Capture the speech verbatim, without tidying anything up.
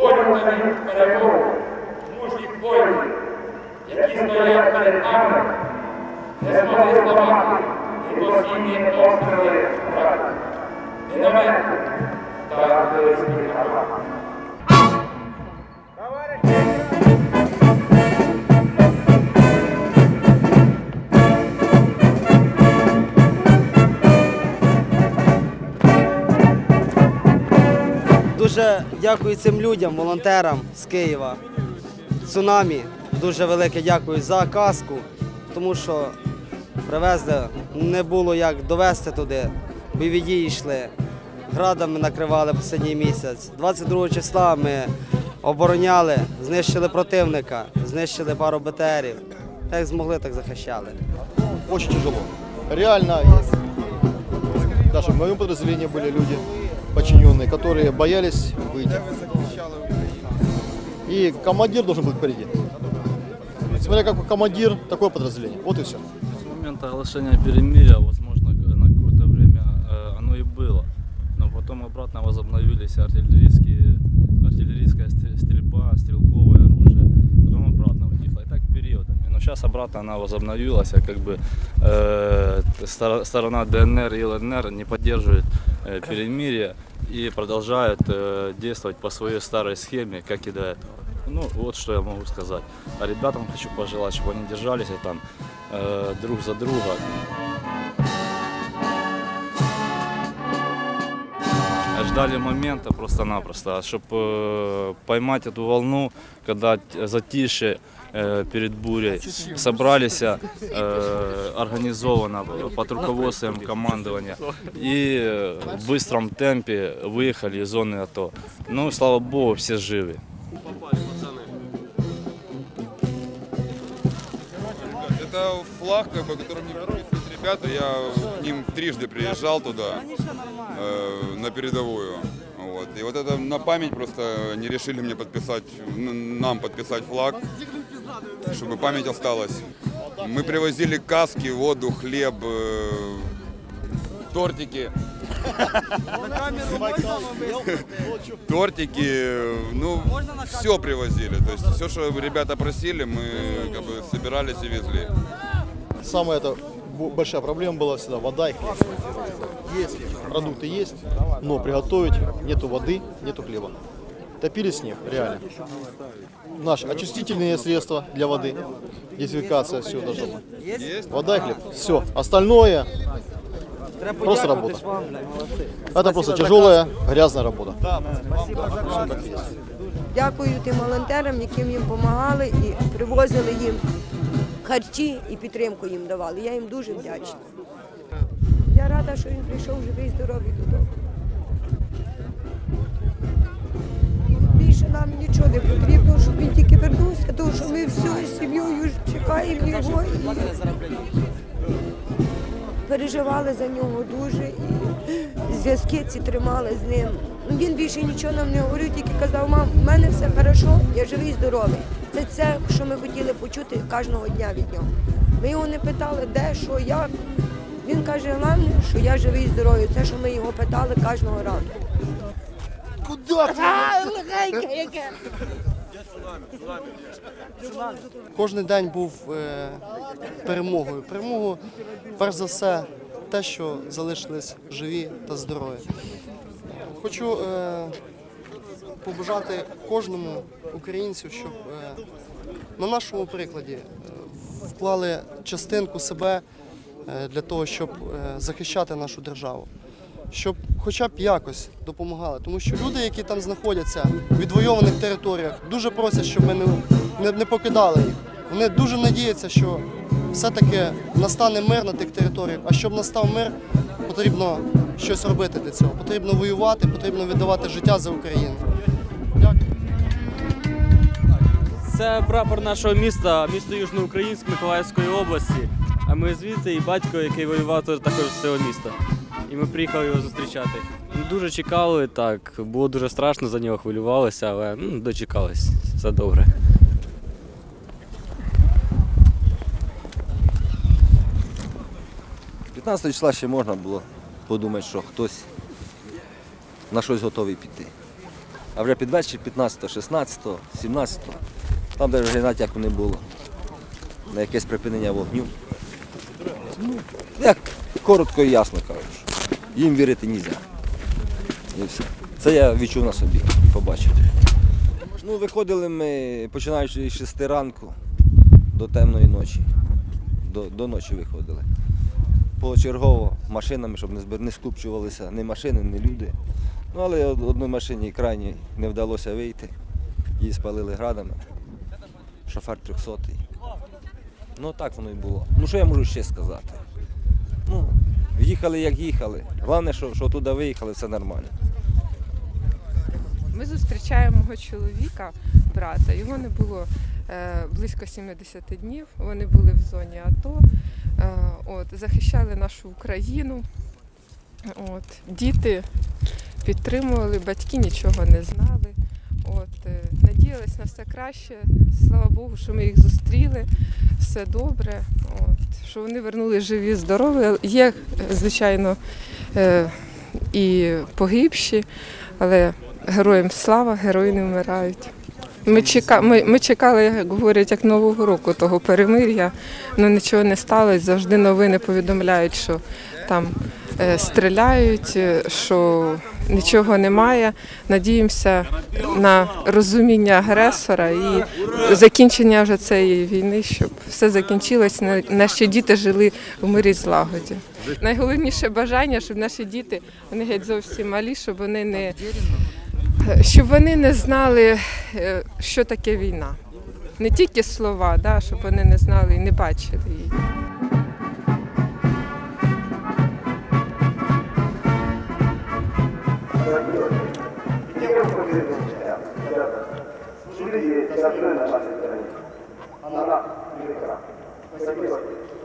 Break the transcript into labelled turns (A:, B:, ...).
A: здобутими перемогу мужніх воїнів, які стоять перед нами, не змогли зламати непосильні обстріли врага, міномети та артилерійських гармат.
B: Дуже дякую цим людям, волонтерам з Києва, «Цунамі». Дуже велике дякую за каску, тому що привезли, не було як довезти туди. Бойові дії йшли, градами накривали останній місяць. двадцять другого числа ми обороняли, знищили противника, знищили пару Б Т Рів. Так як змогли, так захищали.
C: Очень тяжело. Реально, даже в моем подразделении были люди, подчиненные, которые боялись выйти. И командир должен быть впереди. Смотря как командир, такое подразделение. Вот и все.
D: С момента оглашения перемирия, возможно, на какое-то время э, оно и было. Но потом обратно возобновились артиллерийские, артиллерийская стрельба, стрелковое оружие. Потом обратно утихло. И так периодами. Но сейчас обратно она возобновилась. Как бы э, сторона Д Н Р и Л Н Р не поддерживает э, перемирие и продолжают э, действовать по своей старой схеме, как и до этого. Ну, вот что я могу сказать. А ребятам хочу пожелать, чтобы они держались и там э, друг за друга. Ждали момента просто-напросто, чтобы э, поймать эту волну, когда затишье э, перед бурей, собрались э, организованно под руководством командования и в быстром темпе выехали из зоны АТО. Ну, слава богу, все живы.
E: Это флаг, как бы, которым не подписывают ребята. Я к ним трижды приезжал туда, э, на передовую. Вот. И вот это на память просто не решили мне подписать, нам подписать флаг, чтобы память осталась. Мы привозили каски, воду, хлеб, э, тортики. Тортики, ну, все привозили. То есть все, что ребята просили, мы как бы собирались и везли.
C: Самая это большая проблема была всегда вода и хлеб. Есть, продукты есть, но приготовить нету воды, нету хлеба. Топили снег, реально. Наши очистительные средства для воды, дезинфекция, все должно быть. Вода и хлеб, все. Остальное просто работа. Это просто тяжелая, грязная работа.
F: Дякую тим волонтерам, яким їм допомагали і привозили їм харчі і підтримку їм давали. Я їм дуже вдячна. Я рада, що він прийшов живий, здоровий додому. Більше нам нічого не потрібно, щоб він тільки вернувся, тому що ми всією сім'єю чекаємо його. Переживали за нього дуже і зв'язки ці тримали з ним. Він більше нічого нам не говорив, тільки казав: мам, в мене все добре, я живий і здоровий. Це те, що ми хотіли почути кожного дня від нього. Ми його не питали, де, що, як. Він каже, головне, що я живий і здоровий. Це, що ми його питали кожного ранку.
C: Куди ти?
F: Легеньке яке!
B: Кожен день був е, перемогою. Перемогою, перш за все, те, що залишились живі та здорові. Хочу е, побажати кожному українцю, щоб е, на нашому прикладі е, вклали частинку себе е, для того, щоб е, захищати нашу державу. Щоб хоча б якось допомагали. Тому що люди, які там знаходяться в відвойованих територіях, дуже просять, щоб ми не, не, не покидали їх. Вони дуже надіються, що все-таки настане мир на тих територіях. А щоб настав мир, потрібно щось робити для цього. Потрібно воювати, потрібно віддавати життя за Україну. Дякую.
G: Це прапор нашого міста, місто Южноукраїнськ Миколаївської області. А ми звідси, і батько, який воював також з цього міста. І ми приїхали його зустрічати. Дуже чекали, так, було дуже страшно, за нього хвилювалися, але ну, дочекались, все добре.
H: п'ятнадцятого числа ще можна було подумати, що хтось на щось готовий піти. А вже під вечір п'ятнадцятого, шістнадцятого, сімнадцятого, там де вже як не було, на якесь припинення вогню. Ну, як коротко і ясно кажуть, їм вірити не можна. Це я відчув на собі, побачив. Ну, виходили ми, починаючи з шести ранку до темної ночі. До, до ночі виходили. Почергово машинами, щоб не, збир... не скупчувалися ні машини, ні люди. Ну, але одній машині крайній не вдалося вийти. Її спалили градами. Шофер трьохсотий. Ну, так воно і було. Ну, що я можу ще сказати? Ну, їхали як їхали. Головне, що, що туди виїхали, все нормально.
I: Ми зустрічаємо мого чоловіка, брата. Його не було е, близько сімдесят днів. Вони були в зоні АТО, е, от, захищали нашу Україну. От, діти підтримували, батьки нічого не знали. От, е, надіялись на все краще. Слава Богу, що ми їх зустріли. Все добре. От, що вони вернули живі, здорові. Є, звичайно, е, і погибші, але героям слава, герої не вмирають. Ми, чека, ми, ми чекали, як говорять, як Нового року, того перемир'я, але нічого не сталося. Завжди новини повідомляють, що там е, стріляють, що нічого немає. Надіємося на розуміння агресора і закінчення вже цієї війни, щоб все закінчилось, наші діти жили в мирі і злагоді. Найголовніше бажання, щоб наші діти, вони геть зовсім малі, щоб вони не щоб вони не знали, що таке війна. Не тільки слова, да, щоб вони не знали і не бачили її.
J: Она велика. Спасибо.